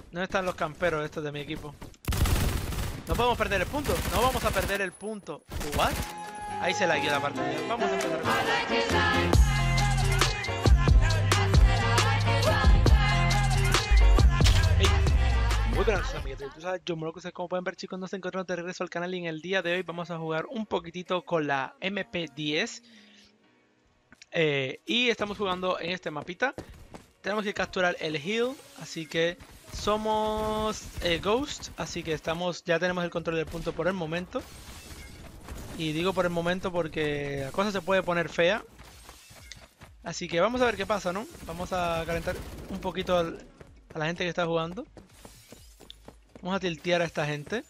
¿Dónde están los camperos estos de mi equipo? No podemos perder el punto. No vamos a perder el punto. ¿What? Ahí se la guía la partida. Vamos a empezar con muy buenas amigos, tú sabes, yo Moroco, como pueden ver chicos, nos encontramos de regreso al canal y en el día de hoy vamos a jugar un poquitito con la MP10 y estamos jugando en este mapita. Tenemos que capturar el hill, así que somos Ghost, así que ya tenemos el control del punto por el momento. Y digo por el momento porque la cosa se puede poner fea. Así que vamos a ver qué pasa, ¿no? Vamos a calentar un poquito a la gente que está jugando. Vamos a tiltear a esta gente.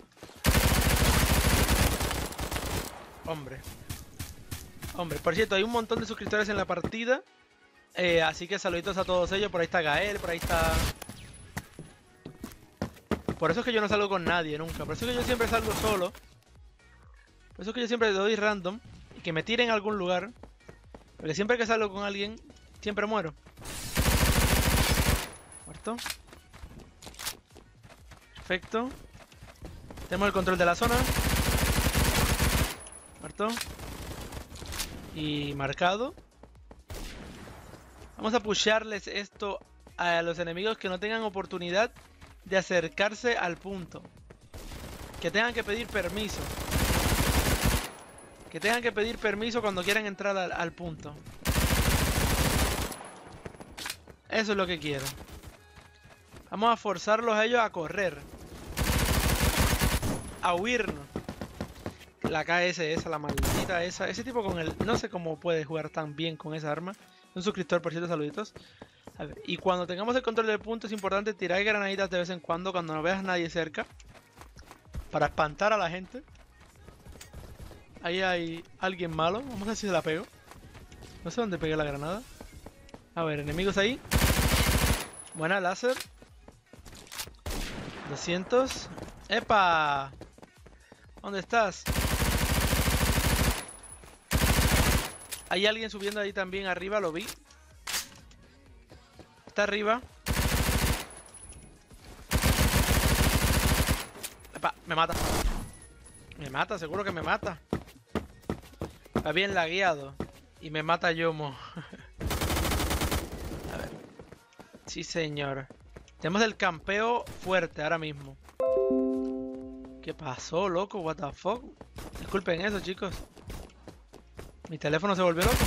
Hombre. Hombre, por cierto, hay un montón de suscriptores en la partida. Así que saluditos a todos ellos. Por ahí está Gael, por ahí está... Por eso es que yo no salgo con nadie nunca. Por eso es que yo siempre salgo solo. Por eso es que yo siempre le doy random. Y que me tiren a algún lugar. Porque siempre que salgo con alguien, siempre muero. Muerto. Perfecto. Tenemos el control de la zona. Muerto. Y marcado. Vamos a pusharles esto a los enemigos que no tengan oportunidad de acercarse al punto. Que tengan que pedir permiso. Que tengan que pedir permiso cuando quieran entrar al punto. Eso es lo que quiero. Vamos a forzarlos a ellos a correr. A huirnos. La KS esa, la maldita esa. Ese tipo con el... No sé cómo puede jugar tan bien con esa arma. Un suscriptor, por cierto, saluditos. A ver, y cuando tengamos el control del punto es importante tirar granaditas de vez en cuando no veas a nadie cerca. Para espantar a la gente. Ahí hay alguien malo. Vamos a ver si se la pego. No sé dónde pegué la granada. A ver, enemigos ahí. Buena láser. 200. ¡Epa! ¿Dónde estás? Hay alguien subiendo ahí también arriba, lo vi. Está arriba. ¡Epa! Me mata. Me mata, seguro que me mata. Está bien lagueado. Y me mata Yomo. A ver. Sí, señor. Tenemos el campeo fuerte ahora mismo. ¿Qué pasó, loco? What the fuck? Disculpen eso, chicos. Mi teléfono se volvió loco.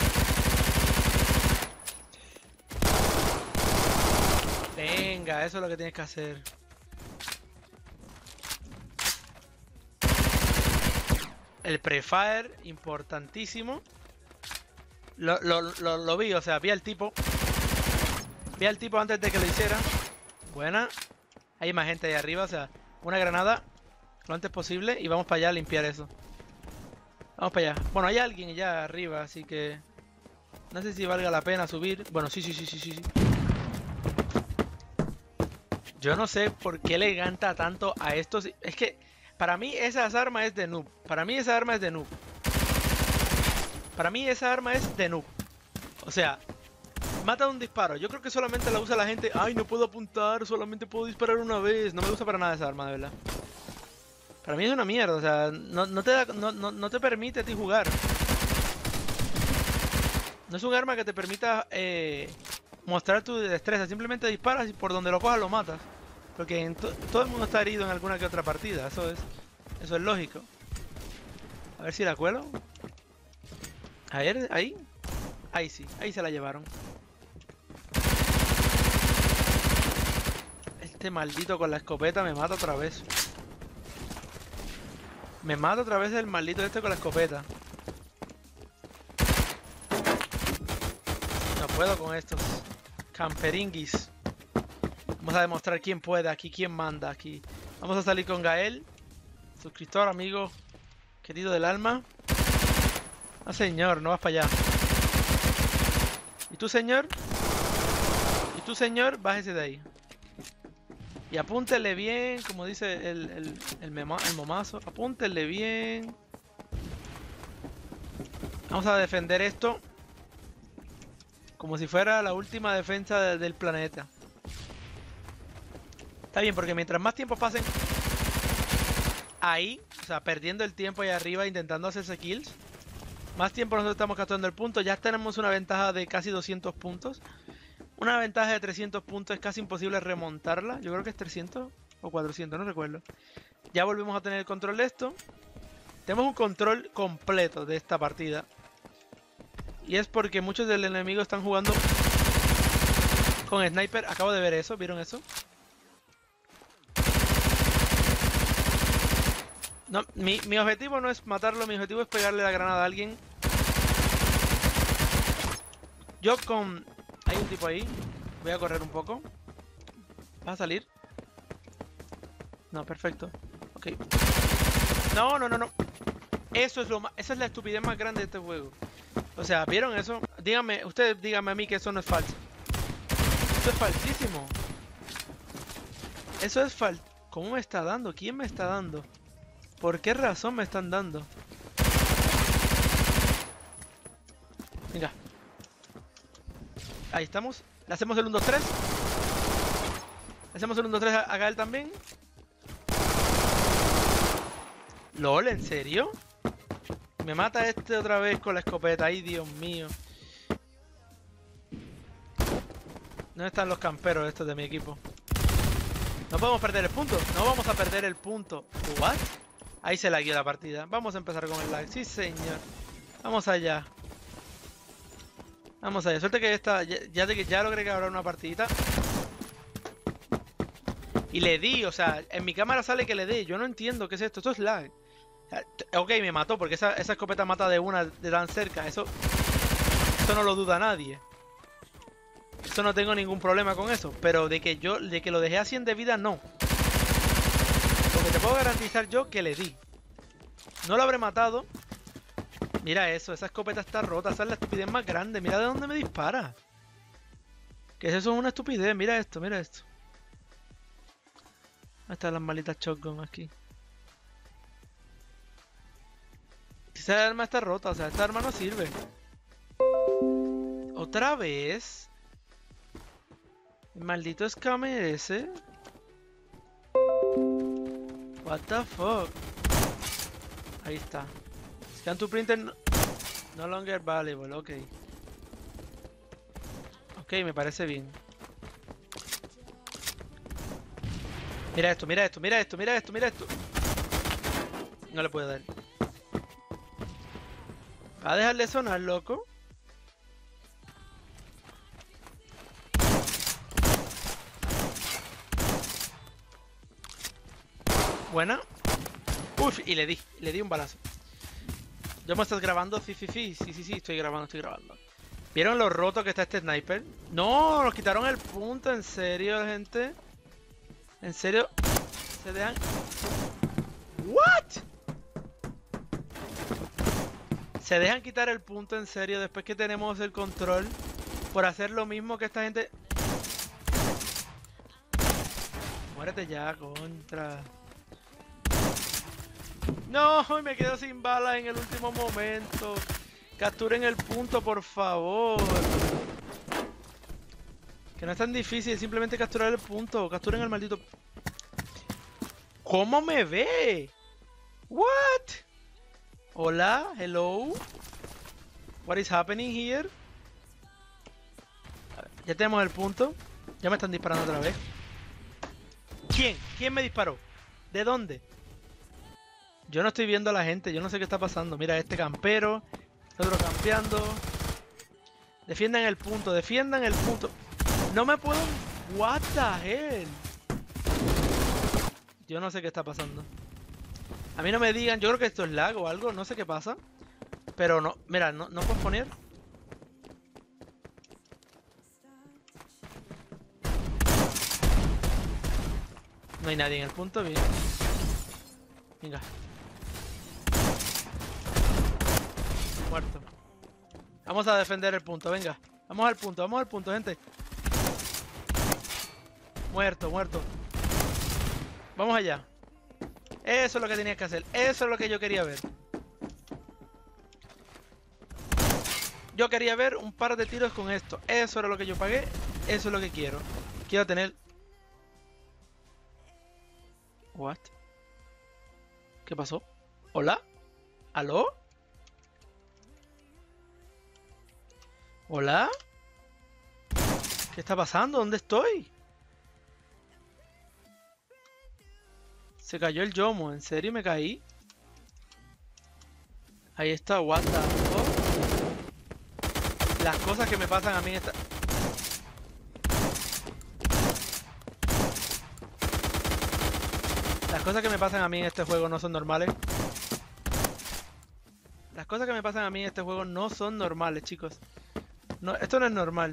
Venga, eso es lo que tienes que hacer. El prefire, importantísimo. Lo vi, o sea, vi al tipo. Vi al tipo antes de que lo hiciera. Buena. Hay más gente ahí arriba, o sea, una granada lo antes posible y vamos para allá a limpiar eso. Vamos para allá. Bueno, hay alguien ya arriba, así que no sé si valga la pena subir. Bueno, sí. Yo no sé por qué le encanta tanto a estos. Es que para mí esas armas es de noob. Para mí esa arma es de noob. Para mí esa arma es de noob. O sea, mata de un disparo. Yo creo que solamente la usa la gente. Ay, no puedo apuntar, solamente puedo disparar una vez. No me gusta para nada esa arma, de verdad. Para mí es una mierda, o sea, no te permite a ti jugar. No es un arma que te permita mostrar tu destreza. Simplemente disparas y por donde lo cojas lo matas. Porque todo el mundo está herido en alguna que otra partida. Eso es lógico. A ver si la cuelo. A ver, ahí. Ahí sí, ahí se la llevaron. Este maldito con la escopeta me mata otra vez. Me mata otra vez el maldito este con la escopeta. No puedo con estos camperinguis. Vamos a demostrar quién puede aquí, quién manda aquí. Vamos a salir con Gael. Suscriptor, amigo, querido del alma. Ah, señor, no vas para allá. ¿Y tú, señor? ¿Y tú, señor? Bájese de ahí. Y apúntele bien, como dice el momazo. Apúntele bien. Vamos a defender esto como si fuera la última defensa del planeta. Está bien, porque mientras más tiempo pasen ahí, o sea, perdiendo el tiempo ahí arriba intentando hacerse kills, más tiempo nosotros estamos capturando el punto. Ya tenemos una ventaja de casi 200 puntos. Una ventaja de 300 puntos es casi imposible remontarla. Yo creo que es 300 o 400, no recuerdo. Ya volvimos a tener el control de esto. Tenemos un control completo de esta partida. Y es porque muchos del enemigo están jugando con sniper. Acabo de ver eso, ¿vieron eso? No, mi objetivo no es matarlo, mi objetivo es pegarle la granada a alguien. Yo con... Hay un tipo ahí. Voy a correr un poco. ¿Va a salir? No, perfecto. Ok. No. Eso es esa es la estupidez más grande de este juego. O sea, ¿vieron eso? Díganme, ustedes díganme a mí que eso no es falso. Eso es falsísimo. Eso es falso. ¿Cómo me está dando? ¿Quién me está dando? ¿Por qué razón me están dando? Venga. Ahí estamos. Le hacemos el 1-2-3. Le hacemos el 1-2-3 a Gael también. LOL, ¿en serio? Me mata este otra vez con la escopeta. Ay, Dios mío. ¿Dónde están los camperos estos de mi equipo? No podemos perder el punto. No vamos a perder el punto. ¿What? Ahí se lagueó la partida. Vamos a empezar con el lag. Sí, señor. Vamos allá. Vamos allá. Suerte que esta... Ya logré que habrá una partidita. Y le di, o sea, en mi cámara sale que le di. Yo no entiendo qué es esto. Esto es lag. Ok, me mató porque esa escopeta mata de una de tan cerca. Eso no lo duda nadie. Eso no tengo ningún problema con eso. Pero de que lo dejé a 100 de vida, no. Porque te puedo garantizar yo que le di. No lo habré matado. Mira eso, esa escopeta está rota. Esa es la estupidez más grande. Mira de dónde me dispara. Que eso es una estupidez. Mira esto, mira esto. Ahí están las malitas shotgun aquí. Esa arma está rota, o sea, esta arma no sirve. ¿Otra vez? El maldito escame ese. What the fuck? Ahí está. Scan to printer no longer valuable, ok. Ok, me parece bien. Mira esto, mira esto, mira esto, mira esto, mira esto. No le puedo dar. ¿Va a dejar de sonar, loco? Buena. Uf, y le di un balazo. ¿Ya me estás grabando? Sí, estoy grabando. ¿Vieron lo roto que está este sniper? No, nos quitaron el punto, en serio, gente. ¿En serio? ¿Se dejan? ¿What? ¿Se dejan quitar el punto en serio después que tenemos el control por hacer lo mismo que esta gente? Muérete ya, contra. No, me quedo sin balas en el último momento. Capturen el punto, por favor. Que no es tan difícil, simplemente capturar el punto. Capturen el maldito... ¿Cómo me ve? What? Hola, hello. What is happening here? A ver, ya tenemos el punto. Ya me están disparando otra vez. ¿Quién? ¿Quién me disparó? ¿De dónde? Yo no estoy viendo a la gente, yo no sé qué está pasando. Mira, este campero, este otro campeando. Defiendan el punto, defiendan el punto. No me puedo... What the hell? Yo no sé qué está pasando. A mí no me digan, yo creo que esto es lag o algo, no sé qué pasa. Pero no, mira, no puedo poner. No hay nadie en el punto, bien. Venga. Muerto. Vamos a defender el punto, venga. Vamos al punto, gente. Muerto. Vamos allá. Eso es lo que tenías que hacer. Eso es lo que yo quería ver. Yo quería ver un par de tiros con esto. Eso era lo que yo pagué. Eso es lo que quiero. Quiero tener... What? ¿Qué pasó? ¿Hola? ¿Aló? ¿Hola? ¿Qué está pasando? ¿Dónde estoy? Se cayó el Yomo. ¿En serio me caí? Ahí está, what the fuck? Las cosas que me pasan a mí en esta... Las cosas que me pasan a mí en este juego no son normales. Las cosas que me pasan a mí en este juego no son normales, chicos. No, esto no es normal.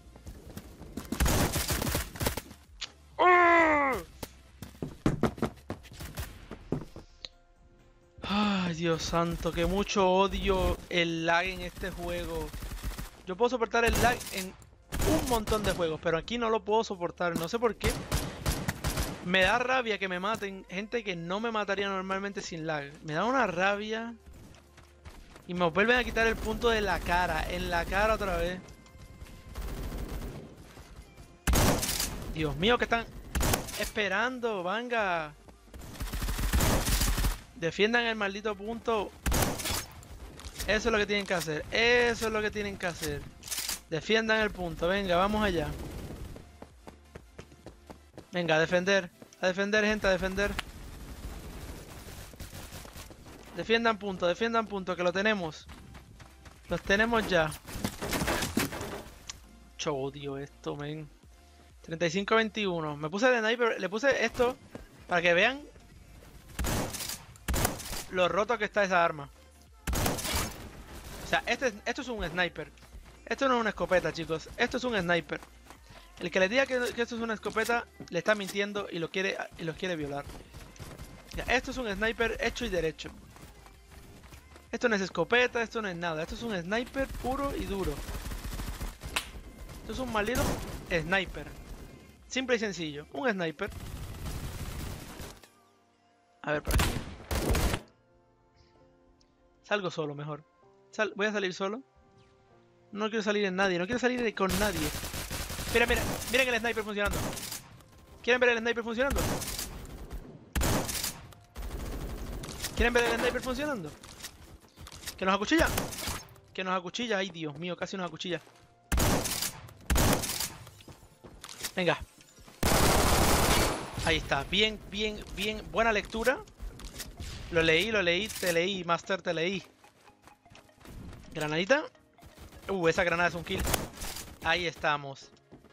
Ay, Dios santo, que mucho odio el lag en este juego. Yo puedo soportar el lag en un montón de juegos, pero aquí no lo puedo soportar. No sé por qué. Me da rabia que me maten gente que no me mataría normalmente sin lag. Me da una rabia. Y me vuelven a quitar el punto de la cara. En la cara otra vez. Dios mío, que están esperando. Venga. Defiendan el maldito punto. Eso es lo que tienen que hacer. Eso es lo que tienen que hacer. Defiendan el punto. Venga, vamos allá. Venga, a defender. A defender, gente, a defender. Defiendan punto, que lo tenemos. Los tenemos ya. Yo odio esto, men. 35-21. Me puse de sniper, le puse esto para que vean lo roto que está esa arma. O sea, esto es un sniper. Esto no es una escopeta, chicos. Esto es un sniper. El que le diga que esto es una escopeta le está mintiendo y los quiere violar. Ya, esto es un sniper hecho y derecho. Esto no es escopeta, esto no es nada. Esto es un sniper puro y duro. Esto es un maldito sniper. Simple y sencillo. Un sniper. A ver, por aquí. Salgo solo mejor. Voy a salir solo. No quiero salir en nadie. No quiero salir con nadie. Mira, mira. Miren el sniper funcionando. ¿Quieren ver el sniper funcionando? ¿Quieren ver el sniper funcionando? ¿Que nos acuchilla? Que nos acuchilla. Ay, Dios mío, casi nos acuchilla. Venga. Ahí está. Bien, bien, bien. Buena lectura. Lo leí. Te leí, Master, te leí. Granadita. Esa granada es un kill. Ahí estamos.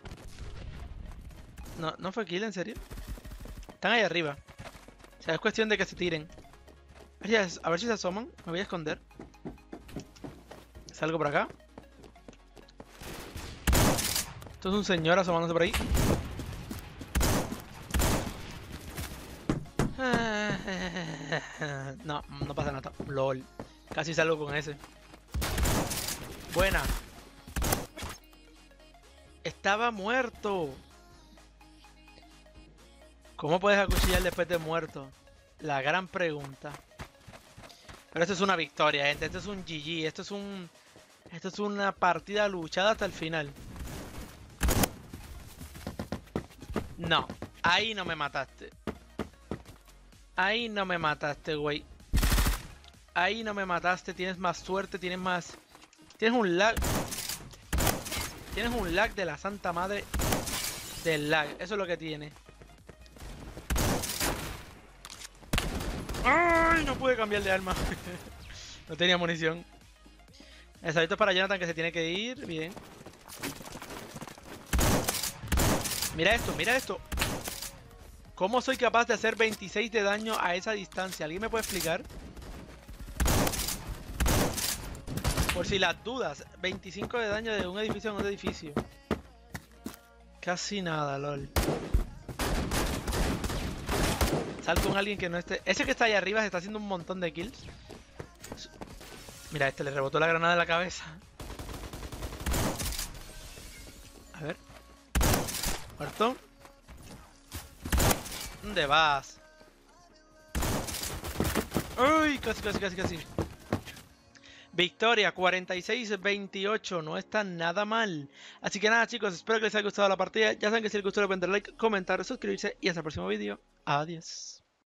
No fue kill, ¿en serio? Están ahí arriba. O sea, es cuestión de que se tiren. A ver si se asoman. Me voy a esconder. Salgo por acá. Esto es un señor asomándose por ahí. No pasa nada. LOL. Casi salgo con ese. Buena. Estaba muerto. ¿Cómo puedes acuchillar después de muerto? La gran pregunta. Pero esto es una victoria, gente. Esto es un GG. Esto es una partida luchada hasta el final. No. Ahí no me mataste. Ahí no me mataste, güey. Ahí no me mataste. Tienes más suerte. Tienes un lag. Tienes un lag de la santa madre del lag. Eso es lo que tiene. ¡Ay! No pude cambiar de arma. No tenía munición. El salito es para Jonathan, que se tiene que ir. Bien. Mira esto, mira esto. ¿Cómo soy capaz de hacer 26 de daño a esa distancia? ¿Alguien me puede explicar? Por si las dudas, 25 de daño de un edificio en otro edificio. Casi nada, lol. Sal con alguien que no esté... Ese que está ahí arriba se está haciendo un montón de kills. Mira, le rebotó la granada en la cabeza. A ver. Muerto. ¿Dónde vas? Uy, casi. Victoria, 46-28. No está nada mal. Así que nada, chicos, espero que les haya gustado la partida. Ya saben que si les gustó, le pueden dar like, comentar, suscribirse y hasta el próximo vídeo. Adiós.